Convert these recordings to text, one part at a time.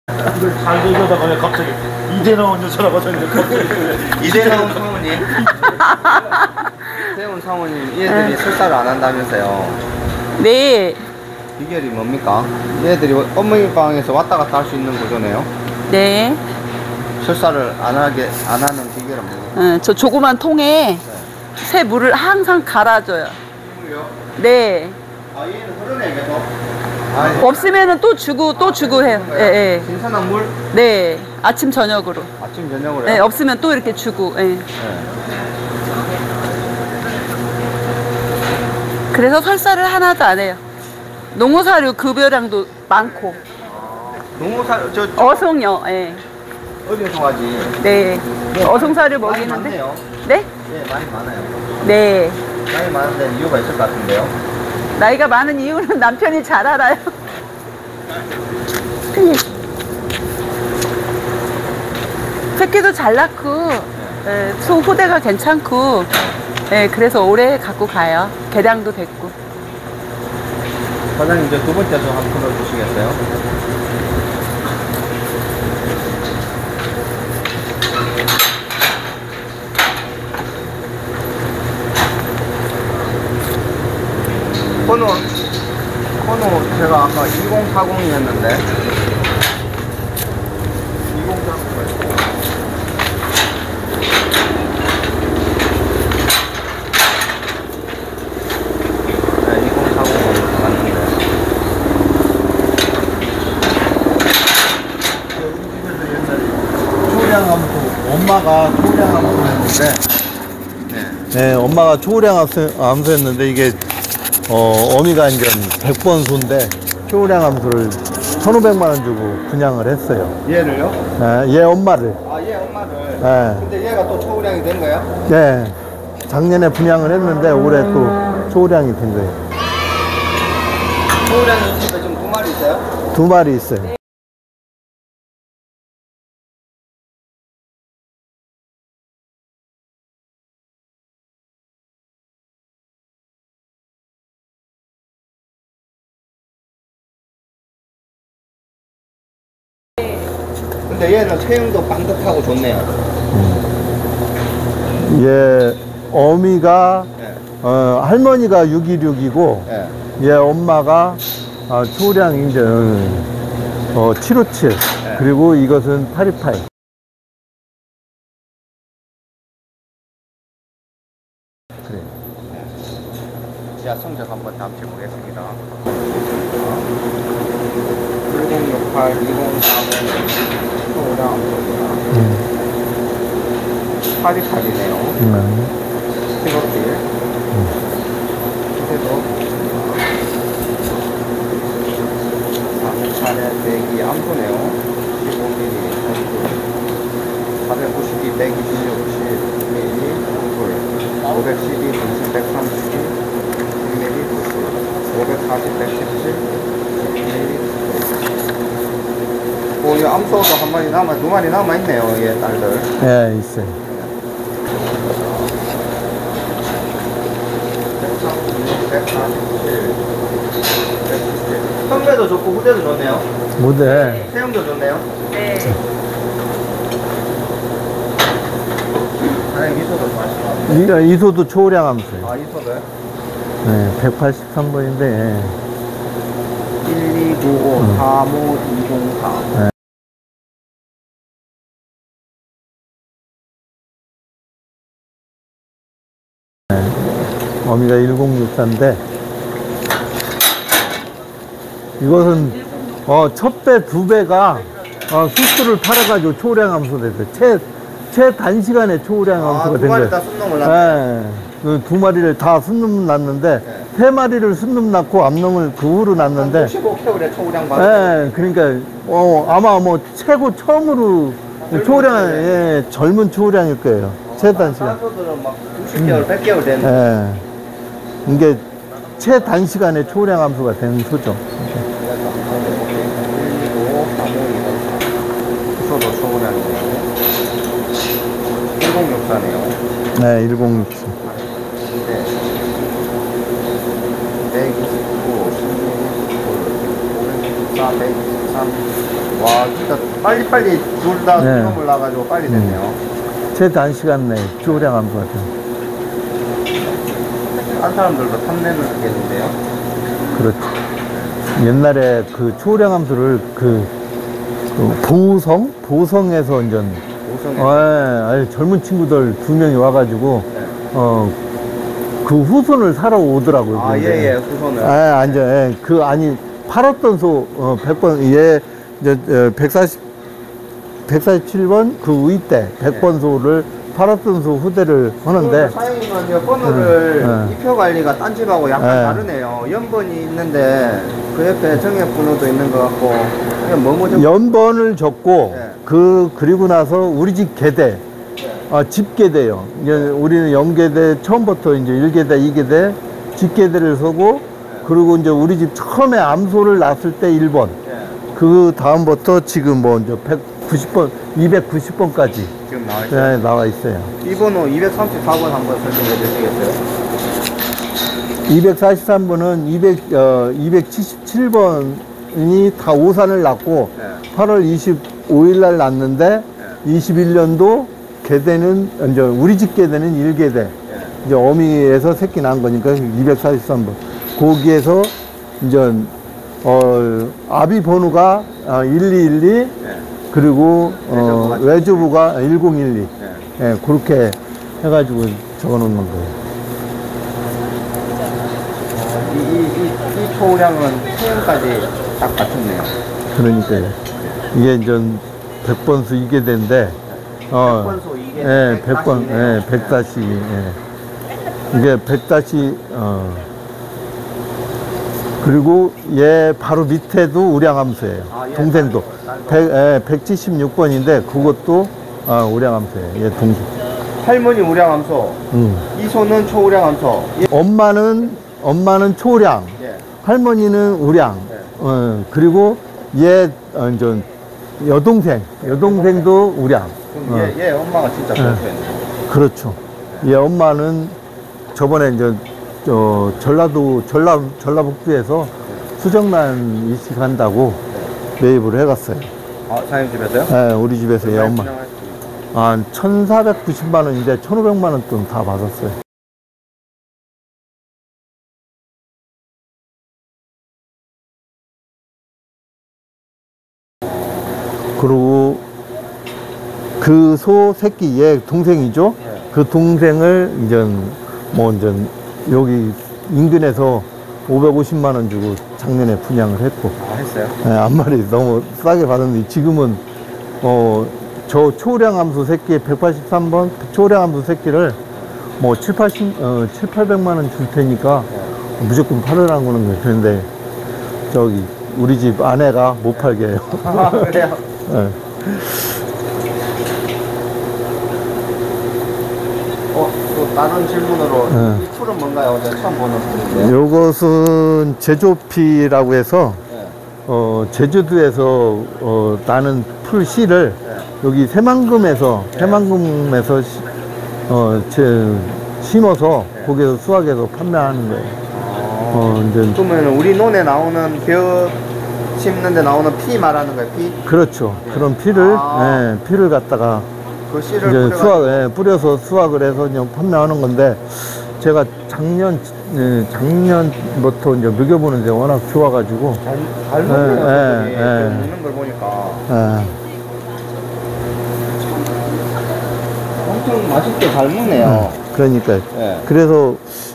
잘 되려다가 왜 갑자기 이대나온 여자라고 하셨는데 갑자기 이대나온 사모님. 세훈 사모님, 얘들이 설사를 안 한다면서요. 네. 비결이 뭡니까? 얘들이 어머니 방에서 왔다 갔다 할 수 있는 구조네요. 네. 설사를 안 하는 비결은 뭐예요? 저 조그만 통에 새 물을 항상 갈아줘요. 물요? 네. 아, 얘는 흐르네, 계속. 없으면은 또 주고 해요. 예, 예. 신선한 물? 네. 아침 저녁으로. 아침 저녁으로요? 네, 없으면 또 이렇게 주고. 예. 네. 그래서 설사를 하나도 안 해요. 농어사료 급여량도 많고. 농어사료, 어송요. 예. 어디서 하지? 네. 어송사료 많이 먹이는데. 많네요. 네? 네, 많이 많아요. 네. 많이 많은데 이유가 있을 것 같은데요? 나이가 많은 이유는 남편이 잘 알아요. 새끼도 잘 낳고, 예, 소 호대가 괜찮고, 예, 그래서 오래 갖고 가요. 개량도 됐고. 사장님, 이제 두 번째 좀 한번 풀어주시겠어요? 코너 제가 아까 2040이었는데 2040. 네, 2040으로 나갔는데 초량암수 엄마가 초량암수였는데 네, 엄마가 초량암수였는데 이게 어미가 이제 100번 소인데 초량암수를 1,500만 원 주고 분양을 했어요. 얘를요? 네, 얘 엄마를. 아, 얘 엄마를. 네. 근데 얘가 또 초우량이 된 거야? 네. 작년에 분양을 했는데 올해 또 초량이 된 거예요. 초우량이 집에 지금 두 마리 있어요? 두 마리 있어요. 근데 얘는 체형도 반듯하고 좋네요. 얘 어미가 네. 할머니가 626이고 네. 얘 엄마가 초량이 이제 757 네. 그리고 이것은 828. 그래. 자, 성적 한번 다음 주에 보겠습니다. 1068, 2040, 초우량, 828이네요. 7월1일. 그래도 4차례 대기 암소네요. 15mm, 492, 120, 60mm, 512, 130, 1mm, 540, 117, 1mm. 이 암소도 한 마리 두 마리 남아있네요, 얘 딸들. 네, 있어요. 147, 117. 선배도 좋고 후대도 좋네요. 무대. 세형도 좋네요. 네. 사장님 이소도 좋아하시나요? 이소도 초량암수예요. 아, 이소도요? 네, 183번인데 1295, 35204. 네. 어미가 1064인데 이것은 첫 배, 두 배가 수수를 팔아가지고 초량암수 됐어요. 최단시간에 초량암수가 된 거예요. 두 마리 다 순놈을 낳았어요? 네, 그 두 마리를 다 순놈 낳는데 네. 세 마리를 순놈 낳고 암놈을 그 후로 낳는데 55개월에 초우량 받았어요. 네, 그러니까 아마 뭐 최고 처음으로 젊은 초량일 거예요. 최단시간. 산소들은 막 90개월, 100개월 된. 예. 이게 최단시간에 초량암수가 된 소죠. 125, 35204. 이소도 초우량이네요. 1064네요. 네, 1067. 네. 129, 16, 524, 123. 와, 진짜 빨리빨리 둘 다 네. 수염을 나가지고 빨리 됐네요. 최단시간 내에 초량암수 같은. 딴 사람들도 탐내는 겠는데요. 그렇죠. 옛날에 그 초량암수를 보성에서 이제 오성에. 젊은 친구들 2명이 와가지고 그 후손을 사러 오더라고요. 아, 그런데. 예, 후손을. 팔았던 소 100번 이제 147번 그 우이 때 100번 소를 팔았던 소 후대를 하는데 사장님은 번호를 네. 입표 관리가 딴 집하고 약간 네. 다르네요. 연번이 있는데 그 옆에 정액 번호도 있는 것 같고 그냥 뭐뭐 좀. 연번을 적고 네. 그리고 나서 우리 집 계대 집계대요. 이제 우리는 영계대 처음부터 이제 1계대, 2계대 집계대를 서고 그리고 이제 우리 집 처음에 암소를 낳았을 때 1번. 그 다음부터 지금 뭐 이제 190번, 290번까지 지금 나와 있어요. 네, 나와 있어요. 이 번호 234번 한번 설명해 주시겠어요? 243번은 277번이 다 오산을 낳고 네. 8월 25일 날 낳았는데 21년도 계대는 이제 우리 집 계대는 1계대 이제 어미에서 새끼 낳은 거니까 243번 거기에서 이제 아비 번호가 1212 네. 그리고 외조부가 1012 네. 예, 그렇게 해가지고 적어 놓는 거예요. 이 초량은 수영까지 딱 맞췄네요. 그러니까요. 이게 이제 100번수 이게 된데 100번수 이게 예, 100번, 예, 100다시, 예. 이게 100다시, 그리고 얘 바로 밑에도 우량함수예요. 아, 예. 동생도. 176번인데 그것도 우량함수예요. 얘 동생. 할머니 우량암소, 이 소는 초우량암소. 엄마는 초량, 예. 할머니는 우량, 네. 그리고 얘, 이제 여동생도 우량. 그럼 얘 엄마가 진짜 그렇겠네요. 그렇죠. 얘 엄마는 저번에 이제 전라북도에서 수정란 이식한다고 매입을 해갔어요. 아, 사장님 집에서요? 네, 우리 집에서 얘 엄마. 1,490만 원인데 1,500만 원 돈 다 받았어요. 그리고 그 소 새끼 얘 동생이죠. 네. 그 동생을 이제 여기 인근에서 550만 원 주고 작년에 분양을 했고. 아, 했어요? 네, 한 마리 너무 싸게 받았는데 지금은 저 초량암수 새끼 183번 초량암수 새끼를 뭐 7,800만 원 줄 테니까 무조건 팔으라는 거는 그런데 저기 우리 집 아내가 못 팔게 해요. 아, 그래요? 네. 또 다른 질문으로 네. 이 풀은 뭔가요? 제가 처음 보는 풀인데요. 요것은 제조피라고 해서 네. 제주도에서 나는 풀 씨를 여기 새만금에서 심어서 거기서 수확해서 판매하는 거예요. 이제 그러면 우리 논에 나오는 벼 심는데 나오는 피 말하는 거예요? 피? 그렇죠. 그런 피를 피를 갖다가 그 씨를 이제 뿌려가지고. 뿌려서 수확을 해서 그냥 판매하는 건데 제가 작년부터 이제 먹여보는데 워낙 좋아가지고 잘 먹네요. 예, 먹는 걸 보니까 엄청 맛있게 잘 먹네요. 그러니까 예. 그래서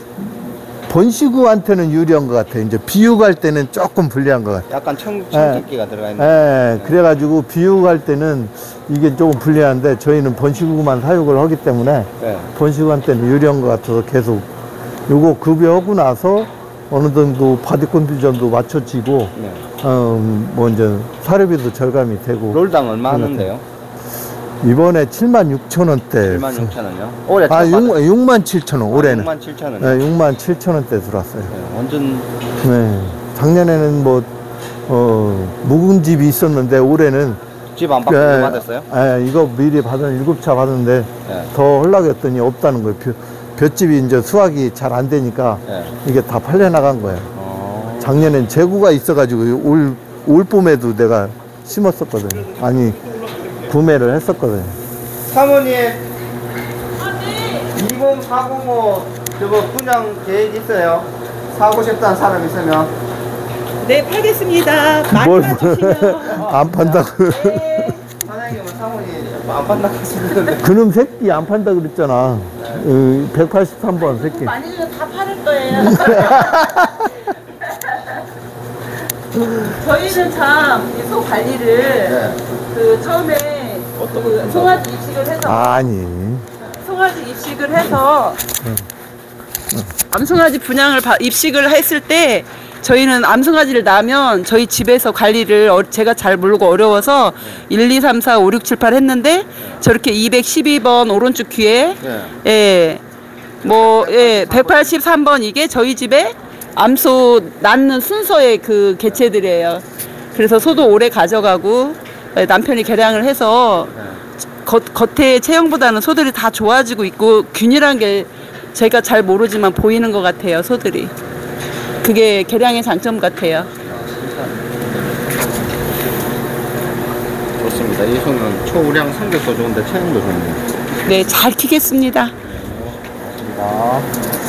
번식우한테는 유리한 것 같아요. 이제 비육할 때는 조금 불리한 것 같아요. 약간 청기가 들어가 있는. 그래가지고 비육할 때는 이게 조금 불리한데 저희는 번식우만 사육을 하기 때문에 네. 번식우한테는 유리한 것 같아서 계속 요거 급여하고 나서 어느 정도 바디 컨디션도 맞춰지고 네. 이제 사료비도 절감이 되고 롤당 얼마 하는데요? 이번에 76,000원대 76,000원이요? 올해 67,000원 올해는 67,000원. 네, 67,000원대 들어왔어요. 네, 완전 네. 작년에는 묵은 집이 있었는데 올해는 집 안 받고 받았어요? 이거 미리 받은 7차 받았는데 네. 더 하려고 했더니 없다는 거예요. 볏집이 이제 수확이 잘 안 되니까 네. 이게 다 팔려나간 거예요. 작년엔 재고가 있어가지고 올 봄에도 내가 심었었거든. 아니, 구매를 했었거든. 사모님 20405 저거 분양 계획 있어요? 사고 싶다는 사람 있으면 네, 팔겠습니다. 뭘, 많이만 주시면. 안 판다고. 네. 사장님은 사모님 안 판다고 하시는데 그놈 새끼 안 판다 그랬잖아. 183번 새끼. 많이 주면 다 팔을 거예요. 저희는 참 이 소 관리를 그 처음에 그 송아지 입식을 해서 아니. 송아지 입식을 해서 암송아지 분양을 입식을 했을 때 저희는 암송아지를 낳으면 저희 집에서 관리를 제가 잘 모르고 어려워서 1, 2, 3, 4, 5, 6, 7, 8 했는데 저렇게 212번 오른쪽 귀에 예. 뭐, 예, 183번 이게 저희 집에 암소 낳는 순서의 그 개체들이에요. 그래서 소도 오래 가져가고 예, 남편이 개량을 해서 겉에 체형보다는 소들이 다 좋아지고 있고 균일한 게 제가 잘 모르지만 보이는 것 같아요, 소들이. 그게 개량의 장점 같아요. 좋습니다. 이 소는 초우량 성격도 좋은데 체형도 좋네요. 네, 잘 키겠습니다. 고맙습니다.